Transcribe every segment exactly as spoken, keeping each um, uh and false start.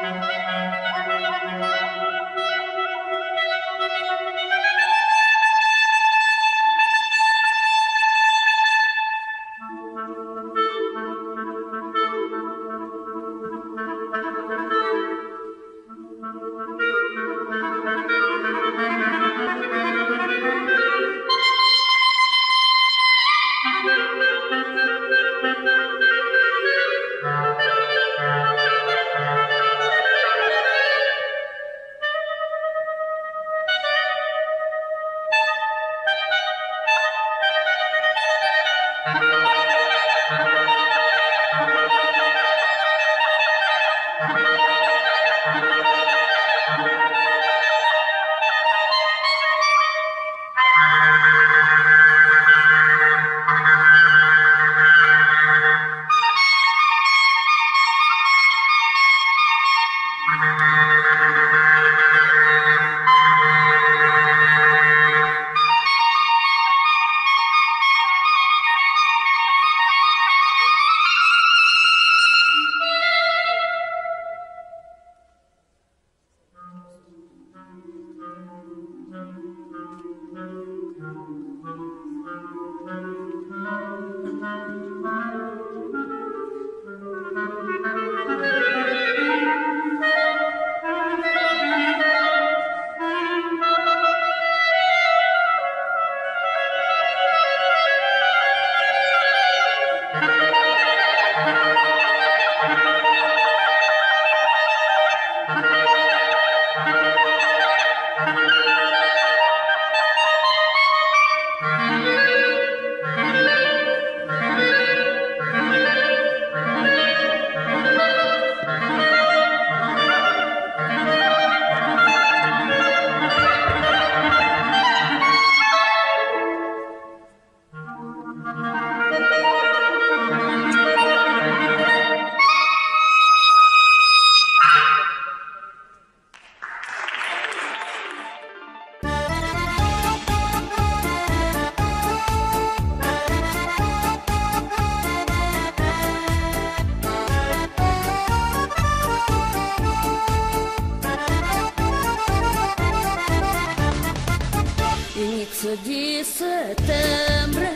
Inizio di settembre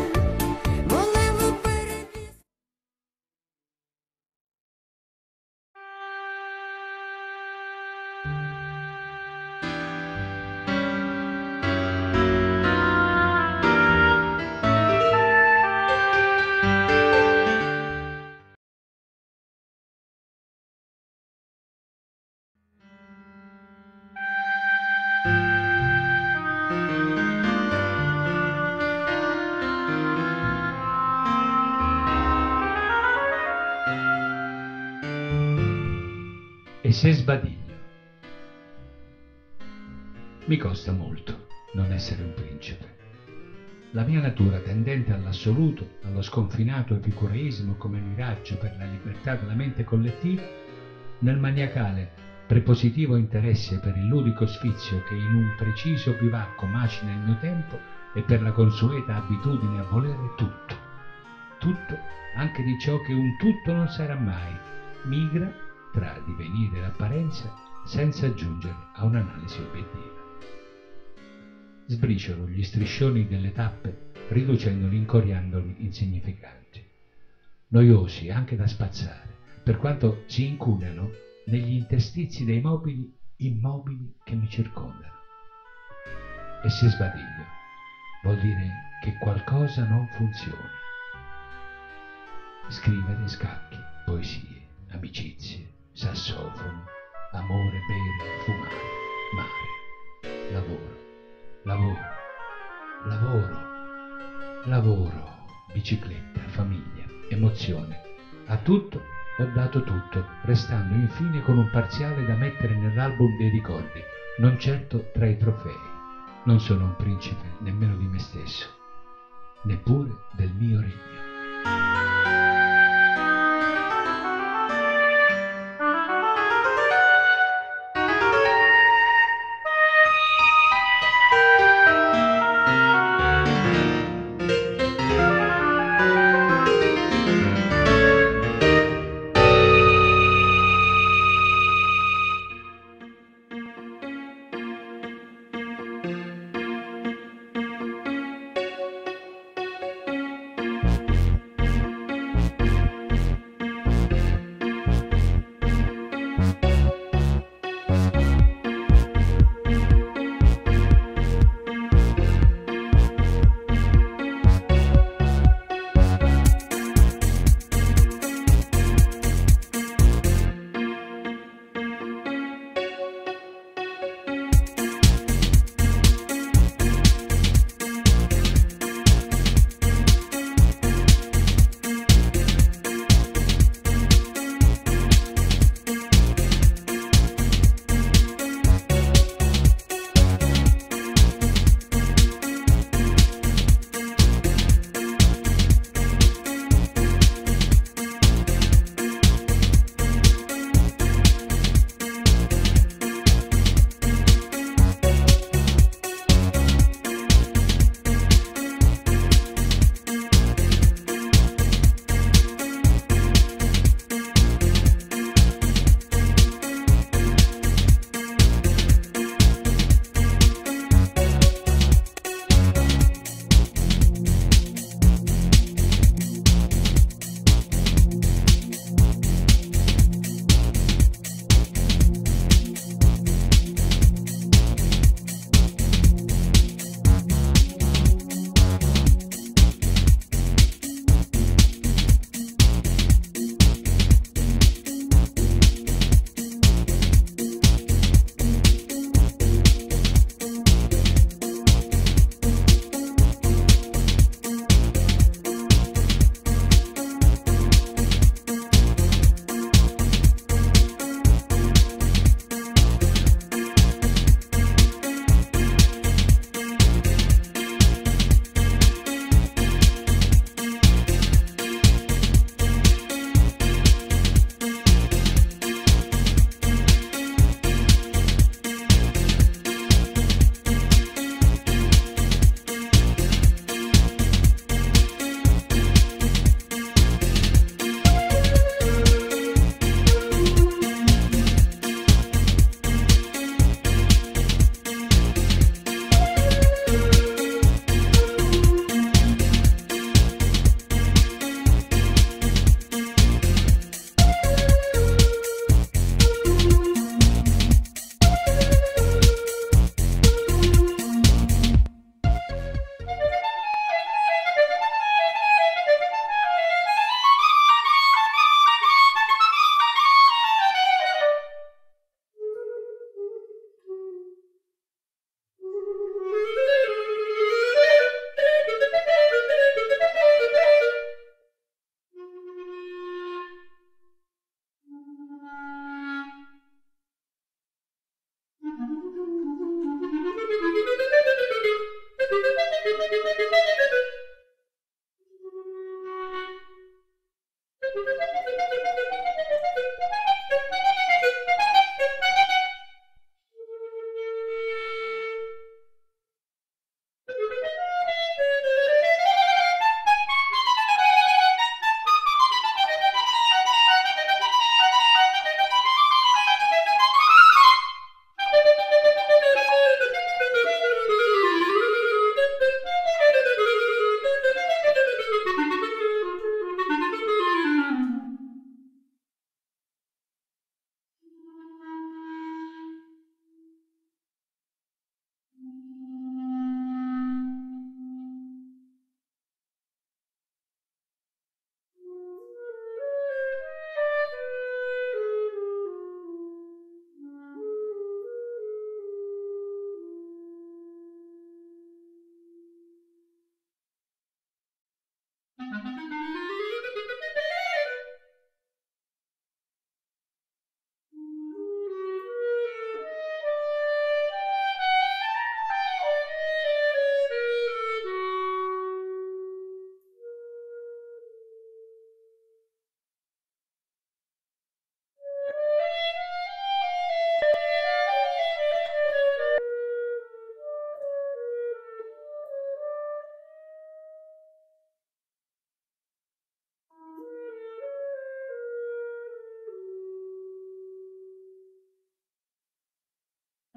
volevo bere di... E se sbadiglio? Mi costa molto non essere un principe. La mia natura tendente all'assoluto, allo sconfinato epicureismo come miraggio per la libertà della mente collettiva, nel maniacale prepositivo interesse per il ludico sfizio che in un preciso bivacco macina il mio tempo e per la consueta abitudine a volere tutto. Tutto, anche di ciò che un tutto non sarà mai, migra tra divenire e apparenza senza giungere a un'analisi obiettiva. Sbriciolo gli striscioni delle tappe riducendoli, incoriandoli insignificanti, noiosi anche da spazzare, per quanto si incunano negli interstizi dei mobili immobili che mi circondano. E se sbadiglio vuol dire che qualcosa non funziona. Scrivere scacchi, poesie, amicizie, sassofono, amore, bere, fumare, mare, lavoro, lavoro, lavoro, lavoro, bicicletta, famiglia, emozione. A tutto ho dato tutto, restando infine con un parziale da mettere nell'album dei ricordi, non certo tra i trofei. Non sono un principe nemmeno di me stesso, neppure del mio regno.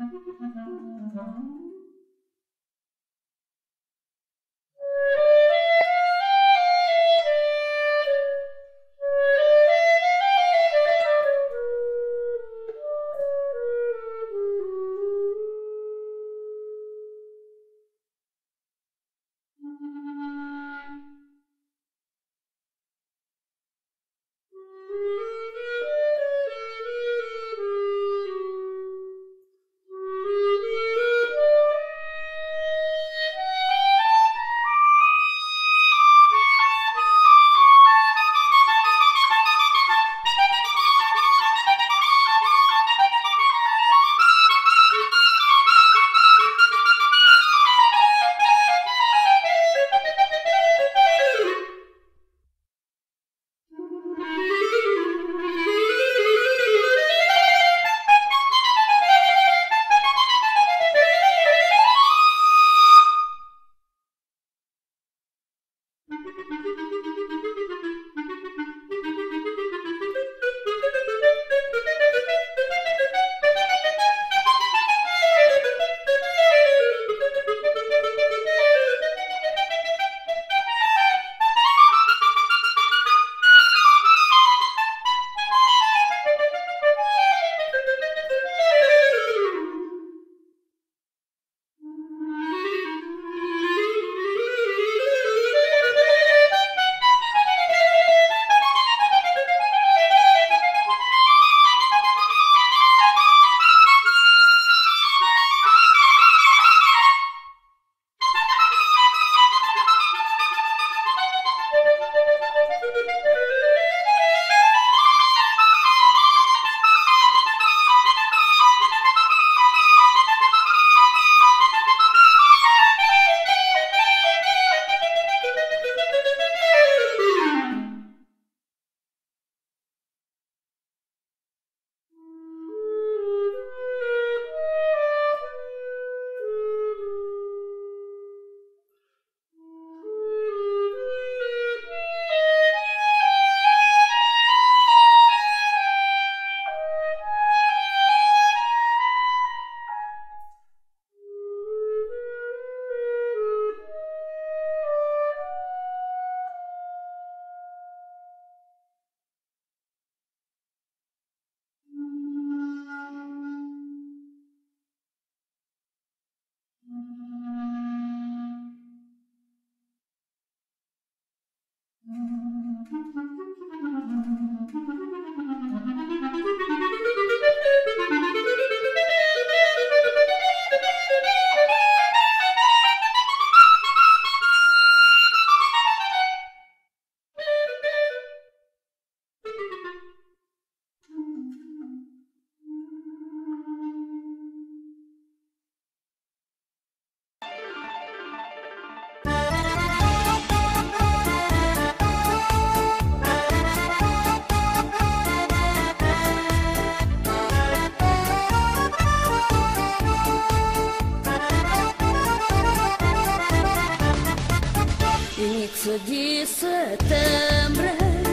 Inizio di settembre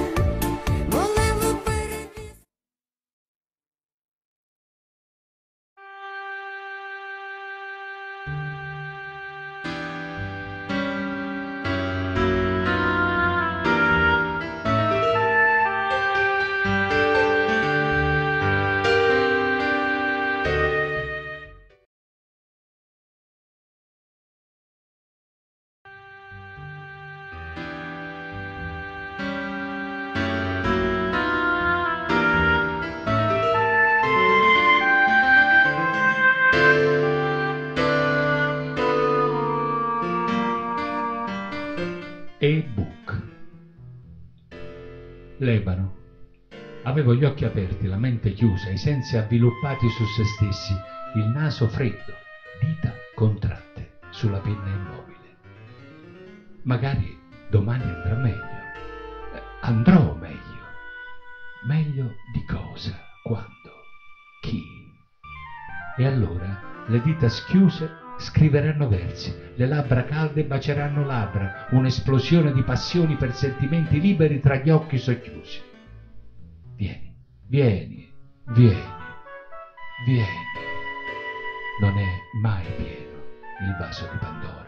volevo perdermi. E-book. Lebano. Avevo gli occhi aperti, la mente chiusa, i sensi avviluppati su se stessi, il naso freddo, dita contratte sulla penna immobile. Magari domani andrà meglio. Eh, andrò meglio. Meglio di cosa? Quando? Chi? E allora le dita schiuse scriveranno versi, le labbra calde baceranno labbra, un'esplosione di passioni per sentimenti liberi tra gli occhi socchiusi. Vieni, vieni, vieni, vieni, non è mai pieno il vaso di Pandora.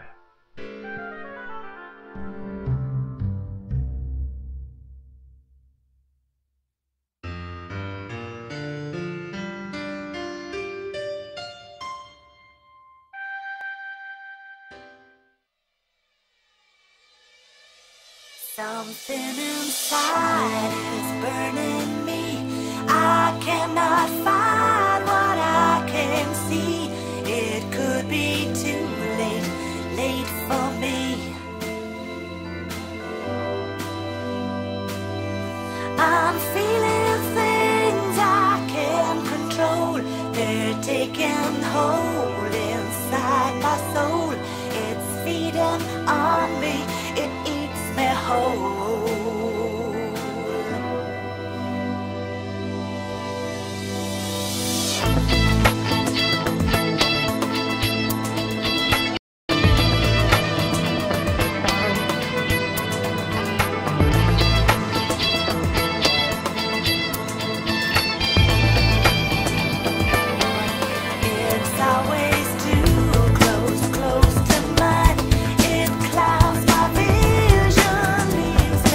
Something inside is burning me. I cannot find what I can see. It could be too late, late for me. I'm feeling things I can't control. They're taking hold inside my soul. It's feeding on me. It eats me whole. It's always too close, close to mine. It clouds my vision, leaves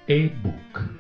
E-book.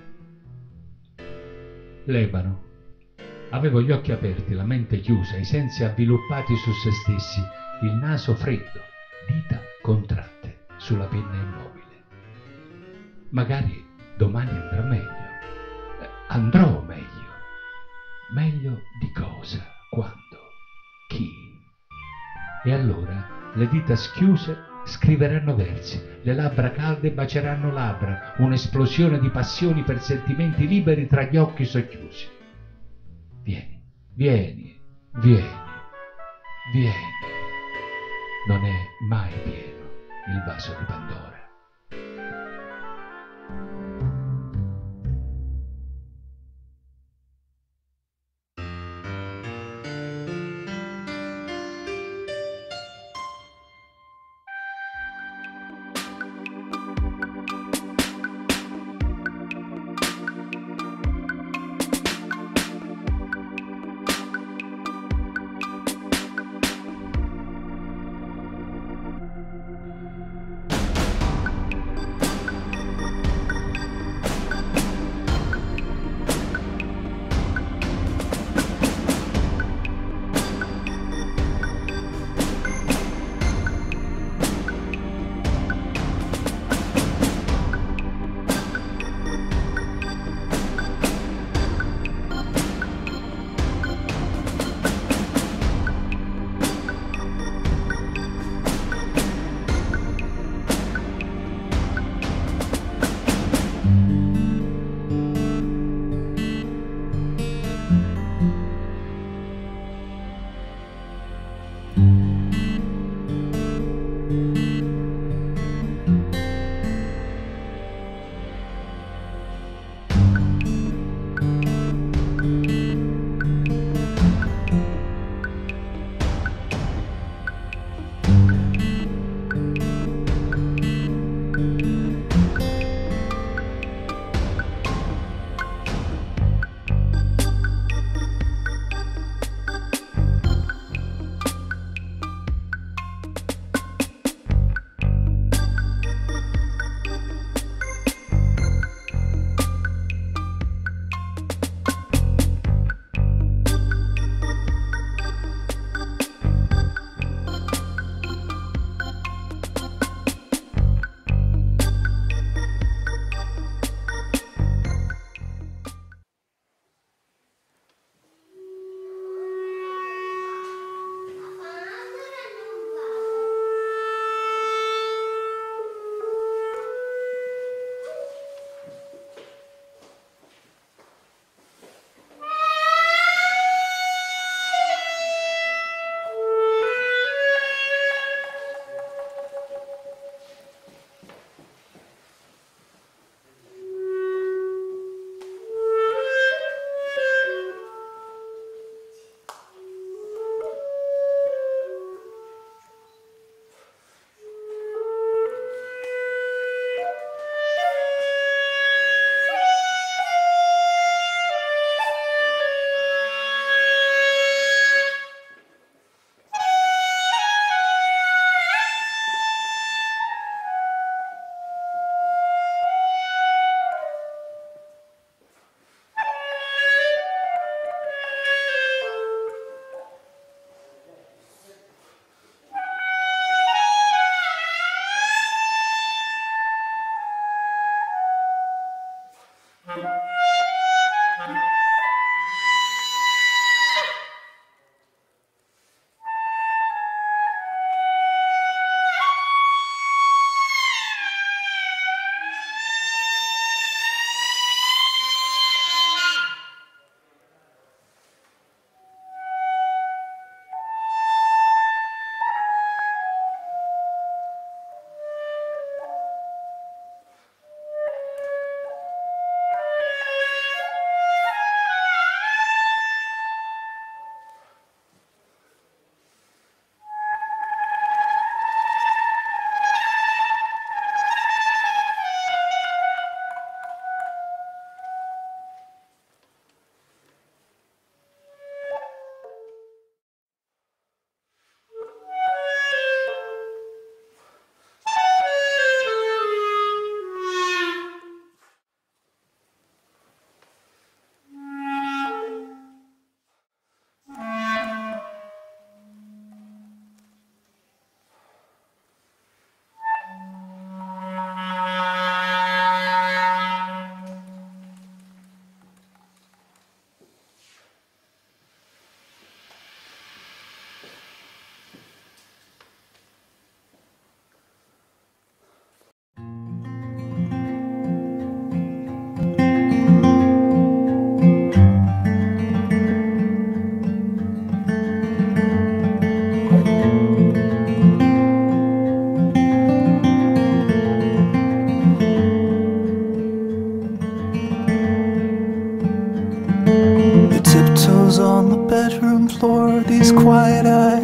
L'Ebano. Avevo gli occhi aperti, la mente chiusa, i sensi avviluppati su se stessi, il naso freddo, dita contratte sulla penna immobile. Magari domani andrà meglio. Eh, andrò meglio. Meglio di cosa? Quando? Chi? E allora le dita schiuse scriveranno versi, le labbra calde baceranno labbra, un'esplosione di passioni per sentimenti liberi tra gli occhi socchiusi. Vieni, vieni, vieni, vieni. Non è mai pieno il vaso di Pandora.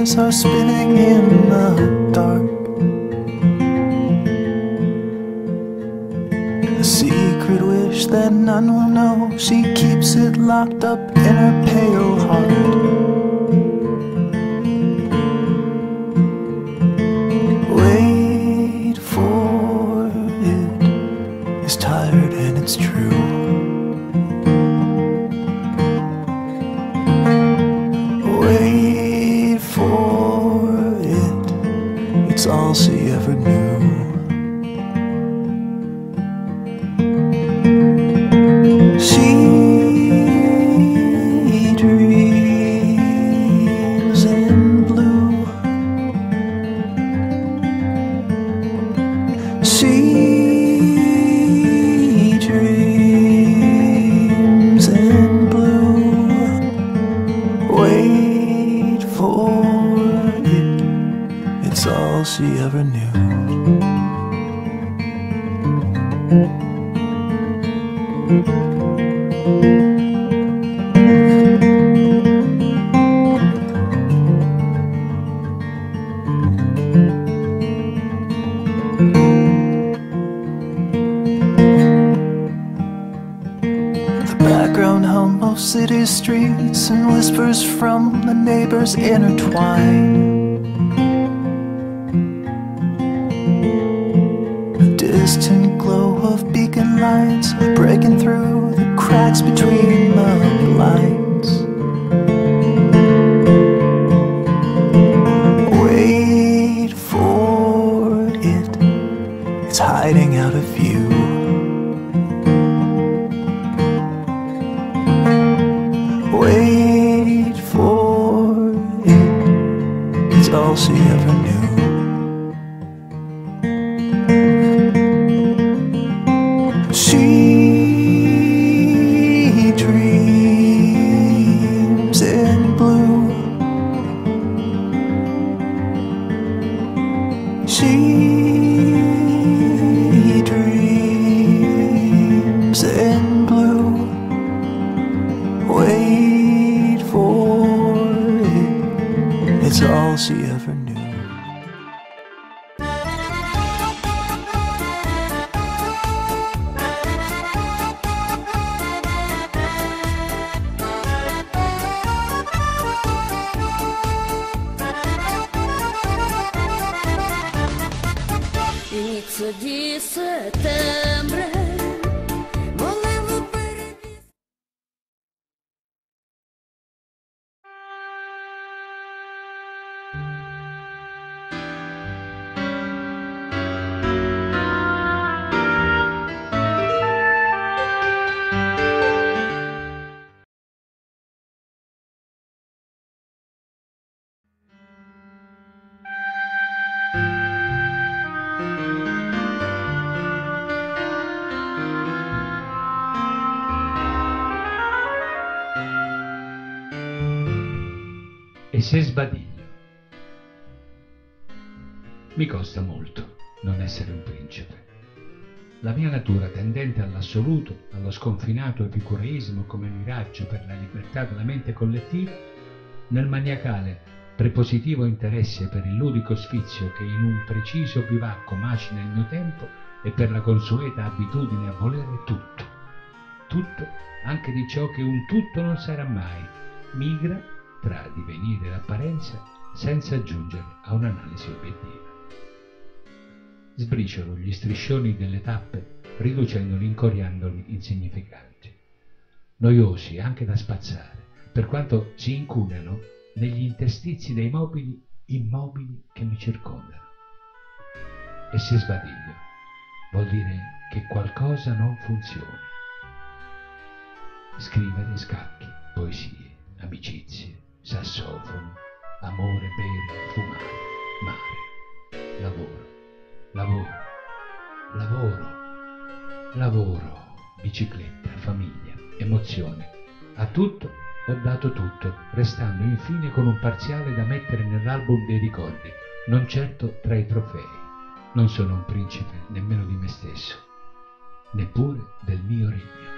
wires are spinning in the dark. A secret wish that none will know, she keeps it locked up in her pale heart. Wait for it, it's tired and it's true. Wait for it, it's all she ever knew. She dreams in blue. She dreams in blue. Wait for it, it's all she ever knew. The background hum of city streets and whispers from the neighbors intertwine. The distant glow of beacon lights are breaking through the cracks between the blinds. Wait for it, it's hiding out of view. Wait for it, it's all she ever knew. She dreams in blue. She dreams in blue. Wait for it, it's all she ever knew. Inizio di settembre, volevo perderti. E se sbadiglio? Mi costa molto non essere un principe. La mia natura tendente all'assoluto, allo sconfinato epicureismo come miraggio per la libertà della mente collettiva, nel maniacale prepositivo interesse per il ludico sfizio che in un preciso bivacco macina il mio tempo e per la consueta abitudine a volere tutto, tutto anche di ciò che un tutto non sarà mai, migra tra divenire ed apparenza senza giungere a un'analisi obiettiva. Sbriciolo gli striscioni delle tappe riducendoli, incoriandoli insignificanti, noiosi anche da spazzare, per quanto si incunano negli interstizi dei mobili immobili che mi circondano. E se sbadiglio vuol dire che qualcosa non funziona. Scrivere scacchi, poesie, amicizie, sassofono, amore, bere, fumare, mare, lavoro, lavoro, lavoro, lavoro, bicicletta, famiglia, emozione. A tutto ho dato tutto, restando infine con un parziale da mettere nell'album dei ricordi, non certo tra i trofei. Non sono un principe nemmeno di me stesso, neppure del mio regno.